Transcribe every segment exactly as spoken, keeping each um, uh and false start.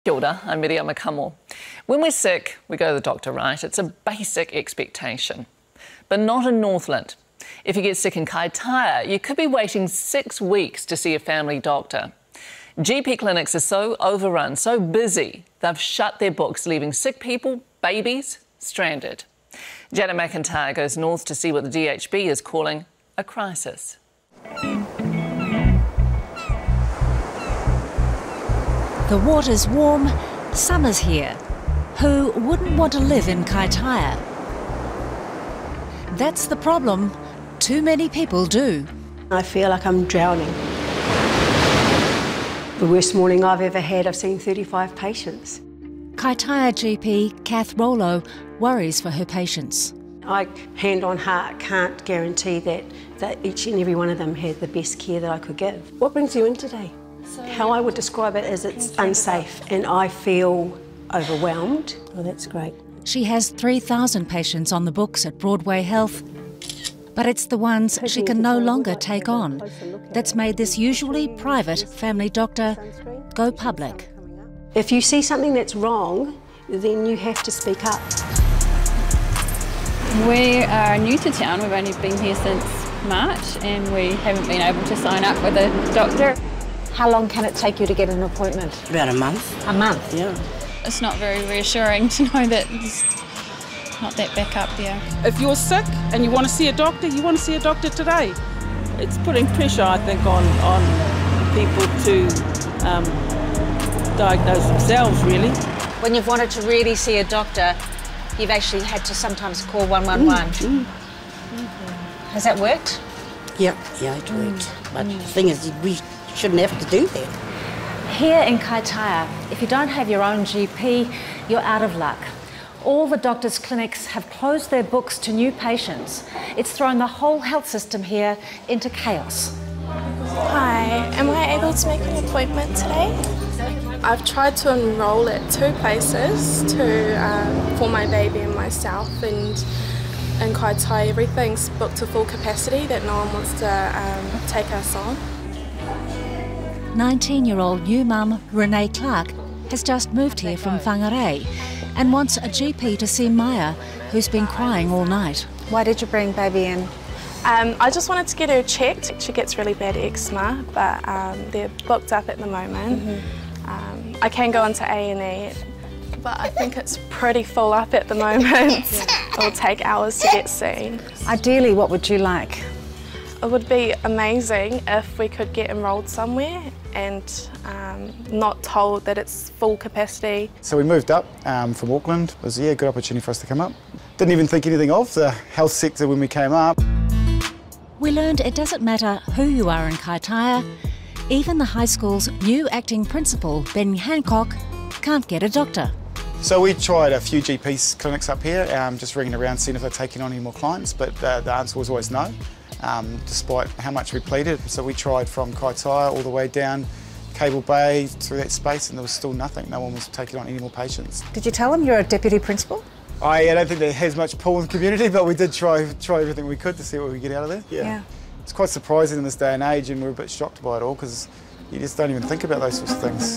Kia ora, I'm Miriam Makamo. When we're sick, we go to the doctor, right? It's a basic expectation. But not in Northland. If you get sick in Kaitaia, you could be waiting six weeks to see a family doctor. G P clinics are so overrun, so busy, they've shut their books, leaving sick people, babies, stranded. Janet McIntyre goes north to see what the D H B is calling a crisis. The water's warm, summer's here. Who wouldn't want to live in Kaitaia? That's the problem. Too many people do. I feel like I'm drowning. The worst morning I've ever had, I've seen thirty-five patients. Kaitaia G P Kath Rollo worries for her patients. I, hand on heart, can't guarantee that, that each and every one of them had the best care that I could give. What brings you in today? So how I would describe it is it's unsafe and I feel overwhelmed. Oh, that's great. She has three thousand patients on the books at Broadway Health, but it's the ones she can no longer take on that's made this usually private family doctor go public. If you see something that's wrong, then you have to speak up. We are new to town. We've only been here since March and we haven't been able to sign up with a doctor. How long can it take you to get an appointment? About a month. A month? Yeah. It's not very reassuring to know that there's not that backup there. If you're sick and you want to see a doctor, you want to see a doctor today. It's putting pressure, I think, on, on people to um, diagnose themselves, really. When you've wanted to really see a doctor, you've actually had to sometimes call one one one. Mm, mm. Has that worked? Yeah, yeah, it worked. Mm. But mm. the thing is, we shouldn't have to do that. Here in Kaitaia, if you don't have your own G P, you're out of luck. All the doctors' clinics have closed their books to new patients. It's thrown the whole health system here into chaos. Hi, am I able to make an appointment today? I've tried to enrol at two places to, um, for my baby and myself, and in Kaitaia everything's booked to full capacity, that no one wants to um, take us on. nineteen-year-old new mum Renee Clark has just moved here from Whangarei and wants a G P to see Maya, who's been crying all night. Why did you bring baby in? Um, I just wanted to get her checked. She gets really bad eczema, but um, they're booked up at the moment. Mm-hmm. um, I can go into A and E, but I think it's pretty full up at the moment. Yeah. It will take hours to get seen. Ideally, what would you like? It would be amazing if we could get enrolled somewhere and um, not told that it's full capacity. So we moved up um, from Auckland. It was yeah, a good opportunity for us to come up. Didn't even think anything of the health sector when we came up. We learned it doesn't matter who you are in Kaitaia, even the high school's new acting principal, Ben Hancock, can't get a doctor. So we tried a few G P clinics up here, um, just ringing around seeing if they're taking on any more clients, but uh, the answer was always no. Um, despite how much we pleaded. So we tried from Kaitaia all the way down Cable Bay through that space and there was still nothing. No one was taking on any more patients. Did you tell them you're a deputy principal? I, I don't think there has much pull in the community, but we did try try everything we could to see what we could get out of there. Yeah. yeah. It's quite surprising in this day and age and we're a bit shocked by it all because you just don't even think about those sorts of things.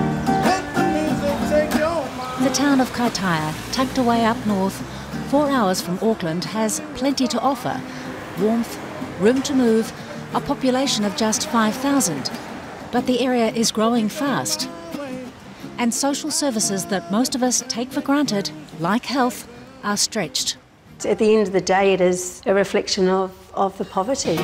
The town of Kaitaia, tucked away up north, four hours from Auckland, has plenty to offer. Warmth, room to move, a population of just five thousand. But the area is growing fast. And social services that most of us take for granted, like health, are stretched. At the end of the day, it is a reflection of, of the poverty.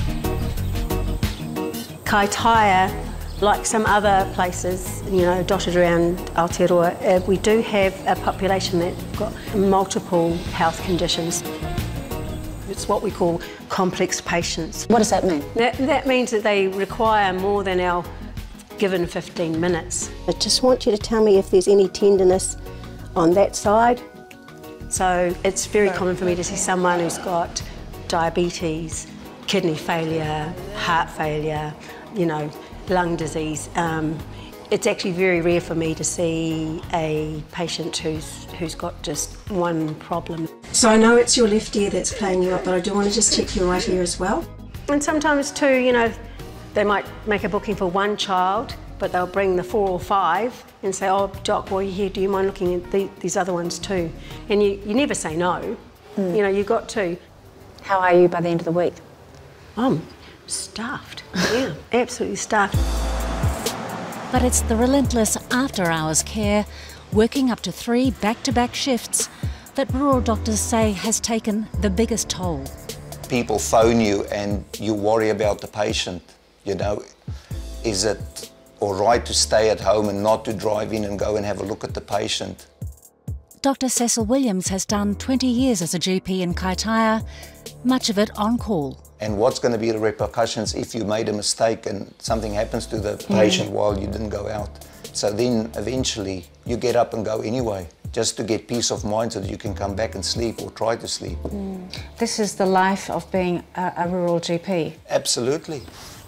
Kaitaia, like some other places, you know, dotted around Aotearoa, uh, we do have a population that's got multiple health conditions. It's what we call complex patients. What does that mean? That, that means that they require more than our given fifteen minutes. I just want you to tell me if there's any tenderness on that side. So it's very common for me to see someone who's got diabetes, kidney failure, heart failure, you know, lung disease. Um, It's actually very rare for me to see a patient who's, who's got just one problem. So I know it's your left ear that's playing you up, but I do want to just check your right ear as well. And sometimes too, you know, they might make a booking for one child but they'll bring the four or five and say, oh, Doc, while you're here, do you mind looking at the, these other ones too? And you, you never say no. Mm. You know, you've got to. How are you by the end of the week? I'm stuffed, yeah, absolutely stuffed. But it's the relentless after-hours care, working up to three back-to-back shifts, that rural doctors say has taken the biggest toll. People phone you and you worry about the patient. You know, is it all right to stay at home and not to drive in and go and have a look at the patient? Doctor Cecil Williams has done twenty years as a G P in Kaitaia, much of it on call. And what's going to be the repercussions if you made a mistake and something happens to the patient mm. while you didn't go out? So then eventually you get up and go anyway, just to get peace of mind so that you can come back and sleep or try to sleep. Mm. This is the life of being a, a rural G P. Absolutely.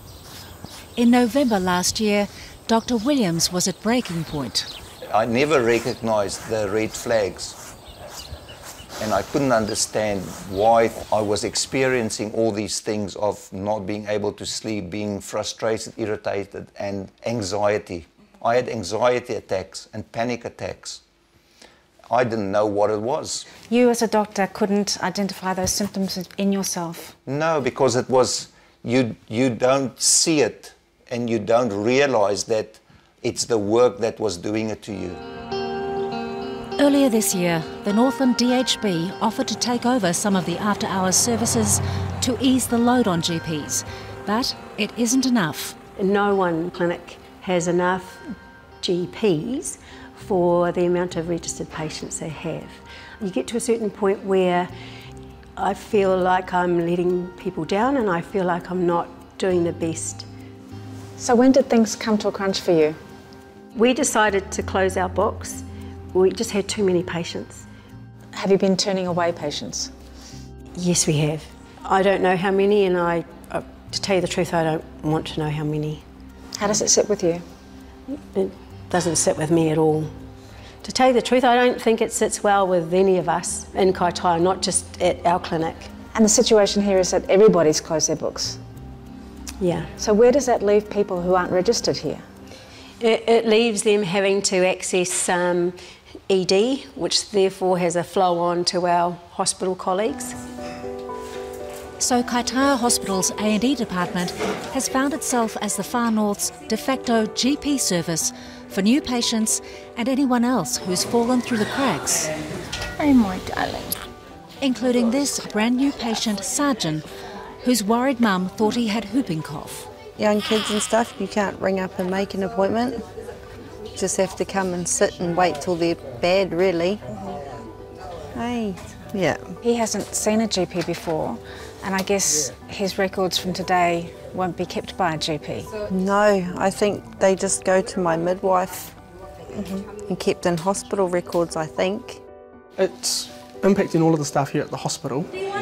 In November last year, Doctor Williams was at breaking point. I never recognised the red flags, and I couldn't understand why I was experiencing all these things of not being able to sleep, being frustrated, irritated, and anxiety. I had anxiety attacks and panic attacks. I didn't know what it was. You as a doctor couldn't identify those symptoms in yourself? No, because it was, you, you don't see it and you don't realise that it's the work that was doing it to you. Earlier this year, the Northland D H B offered to take over some of the after-hours services to ease the load on G Ps, but it isn't enough. No one clinic has enough G Ps for the amount of registered patients they have. You get to a certain point where I feel like I'm letting people down and I feel like I'm not doing the best. So when did things come to a crunch for you? We decided to close our books. We just had too many patients. Have you been turning away patients? Yes, we have. I don't know how many, and I, uh, to tell you the truth, I don't want to know how many. How does it sit with you? It doesn't sit with me at all. To tell you the truth, I don't think it sits well with any of us in Kaitaia, not just at our clinic. And the situation here is that everybody's closed their books. Yeah. So where does that leave people who aren't registered here? It, it leaves them having to access um, E D, which therefore has a flow on to our hospital colleagues. So Kaitaia Hospital's A and E department has found itself as the Far North's de facto G P service for new patients and anyone else who's fallen through the cracks. Oh my darling. Including this brand new patient, Sergeant, whose worried mum thought he had whooping cough. Young kids and stuff, you can't ring up and make an appointment. You just have to come and sit and wait till they're bad, really. Mm-hmm. Hey, yeah. He hasn't seen a G P before, and I guess his records from today won't be kept by a G P. No, I think they just go to my midwife mm-hmm. and kept in hospital records, I think. It's impacting all of the staff here at the hospital.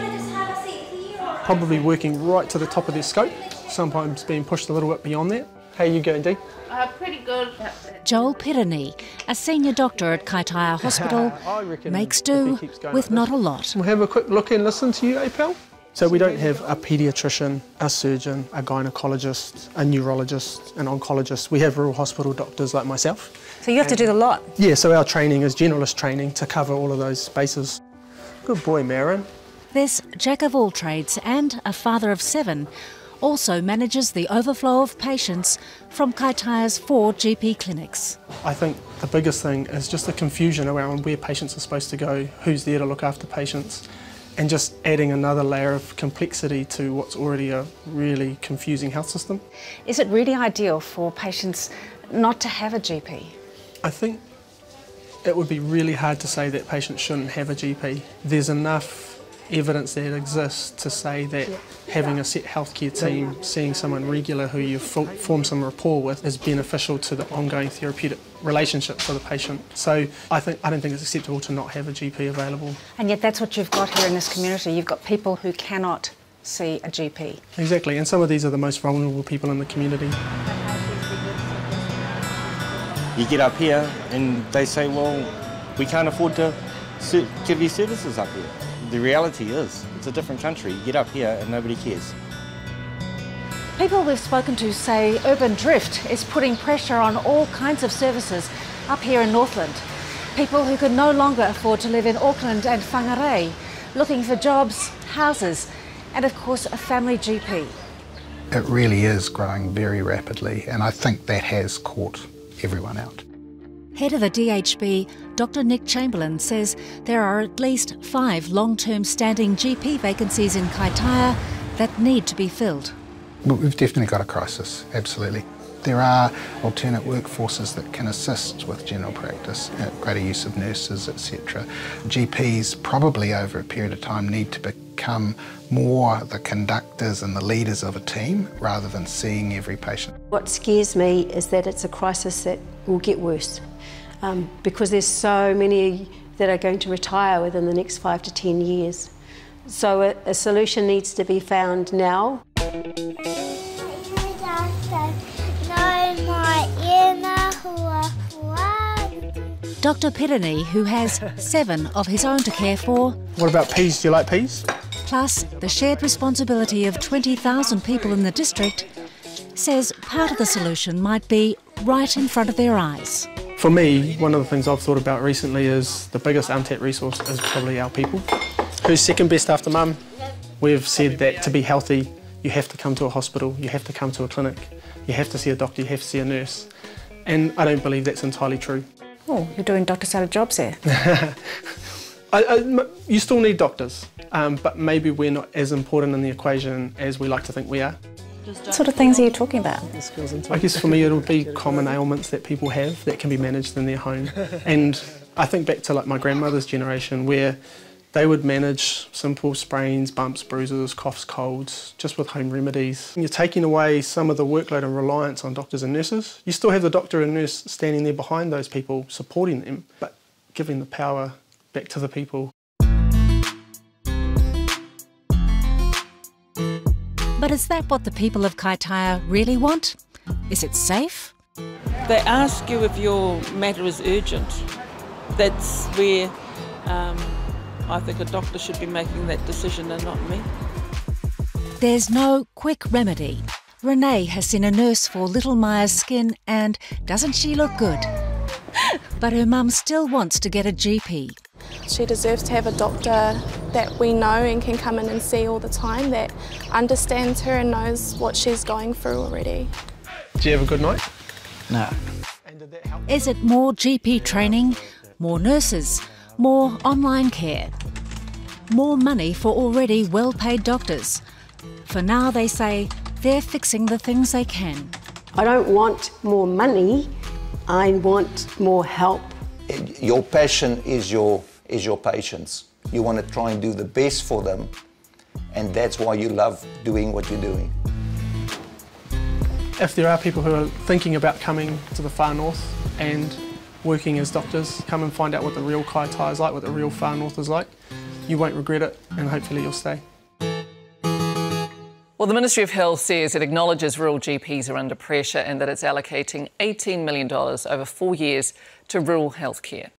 Probably working right to the top of their scope, sometimes being pushed a little bit beyond that. How you going, Dee? Uh, pretty good. Joel Pirani, a senior doctor at Kaitaia Hospital, makes do with not a lot. We'll have a quick look and listen to you, eh, pal? So we don't have a paediatrician, a surgeon, a gynaecologist, a neurologist, an oncologist. We have rural hospital doctors like myself. So you have and, to do the lot? Yeah, so our training is generalist training to cover all of those bases. Good boy, Marin. This jack of all trades and a father of seven also manages the overflow of patients from Kaitaia's four G P clinics. I think the biggest thing is just the confusion around where patients are supposed to go, who's there to look after patients, and just adding another layer of complexity to what's already a really confusing health system. Is it really ideal for patients not to have a G P? I think it would be really hard to say that patients shouldn't have a G P. There's enough evidence that exists to say that yeah. having a set healthcare team, seeing someone regular who you form some rapport with is beneficial to the ongoing therapeutic relationship for the patient. So I think I don't think it's acceptable to not have a G P available. And yet that's what you've got here in this community. You've got people who cannot see a G P. Exactly, and some of these are the most vulnerable people in the community. You get up here and they say, well, we can't afford to give you services up here. The reality is, it's a different country. You get up here and nobody cares. People we've spoken to say urban drift is putting pressure on all kinds of services up here in Northland. People who can no longer afford to live in Auckland and Whangarei, looking for jobs, houses, and of course a family G P. It really is growing very rapidly, and I think that has caught everyone out. Head of the D H B, Doctor Nick Chamberlain, says there are at least five long-term standing G P vacancies in Kaitaia that need to be filled. But we've definitely got a crisis, absolutely. There are alternate workforces that can assist with general practice, greater use of nurses, et cetera. G Ps probably over a period of time need to become more the conductors and the leaders of a team rather than seeing every patient. What scares me is that it's a crisis that will get worse um, because there's so many that are going to retire within the next five to ten years. So a, a solution needs to be found now. Doctor Pirani, who has seven of his own to care for. What about peas? Do you like peas? Plus the shared responsibility of twenty thousand people in the district, says part of the solution might be right in front of their eyes. For me, one of the things I've thought about recently is the biggest untapped resource is probably our people. Who's second best after mum? We've said that to be healthy, you have to come to a hospital, you have to come to a clinic, you have to see a doctor, you have to see a nurse. And I don't believe that's entirely true. Oh, you're doing doctors out of jobs there. I, I, you still need doctors, um, but maybe we're not as important in the equation as we like to think we are. What sort of things are you talking about? I guess for me it'll be common ailments that people have that can be managed in their home. And I think back to like my grandmother's generation where they would manage simple sprains, bumps, bruises, coughs, colds, just with home remedies. You're taking away some of the workload and reliance on doctors and nurses. You still have the doctor and nurse standing there behind those people, supporting them, but giving the power back to the people. But is that what the people of Kaitaia really want? Is it safe? They ask you if your matter is urgent. That's where um, I think a doctor should be making that decision and not me. There's no quick remedy. Renee has seen a nurse for little Maya's skin and doesn't she look good? But her mum still wants to get a G P. She deserves to have a doctor that we know and can come in and see all the time, that understands her and knows what she's going through already. Do you have a good night? No. Is it more G P training, more nurses, more online care, more money for already well-paid doctors? For now, they say they're fixing the things they can. I don't want more money, I want more help. Your passion is your, is your patients. You want to try and do the best for them, and that's why you love doing what you're doing. If there are people who are thinking about coming to the far north and working as doctors, come and find out what the real Kaitaia is like, what the real far north is like. You won't regret it, and hopefully you'll stay. Well, the Ministry of Health says it acknowledges rural G Ps are under pressure and that it's allocating eighteen million dollars over four years to rural healthcare.